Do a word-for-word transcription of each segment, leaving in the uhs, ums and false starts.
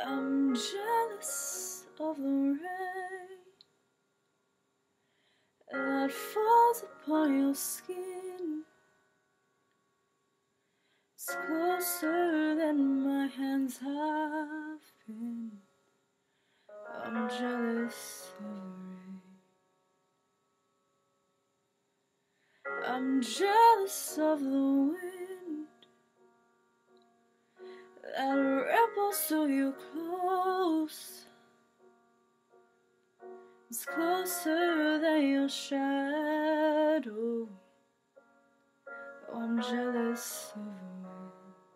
I'm jealous of the rain that falls upon your skin. It's closer than my hands have been. I'm jealous of the rain. I'm jealous of the wind that ripples through your clothes. It's closer than your shadow. Oh, I'm jealous of the wind.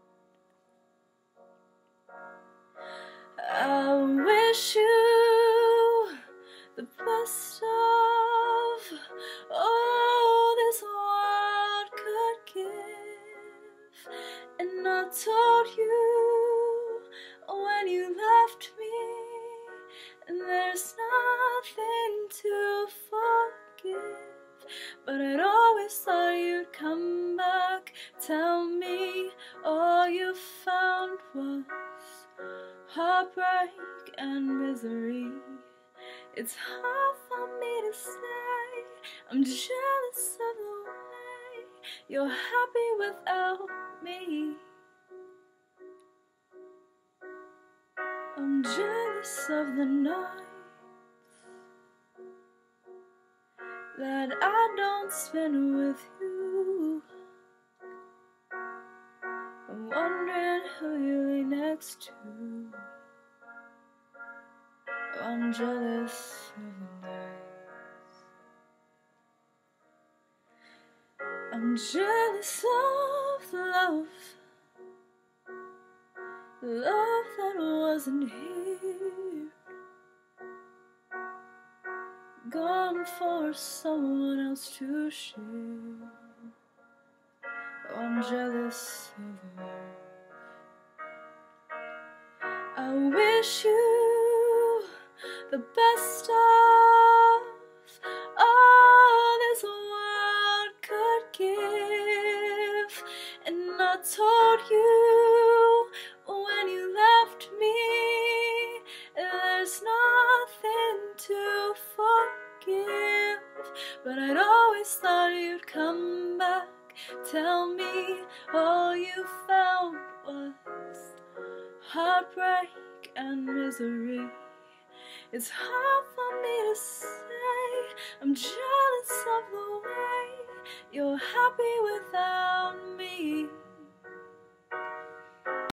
I wish you the best of all this world could give. And I told you when you left me, and there's nothing to forgive. But I'd always thought you'd come back, tell me all you found was heartbreak and misery. It's hard for me to say, I'm jealous of the way you're happy without me. I'm jealous of the nights that I don't spend with you. I'm wondering who you lay next to. I'm jealous of the nights. I'm jealous of the love, the love that wasn't here, gone for someone else to share. Oh, I'm jealous of the love. I wish you the best of all this world could give. And I told you when you left me, there's nothing to forgive. But I'd always thought you'd come back, tell me all you found was heartbreak and misery. It's hard for me to say, I'm jealous of the way you're happy without me.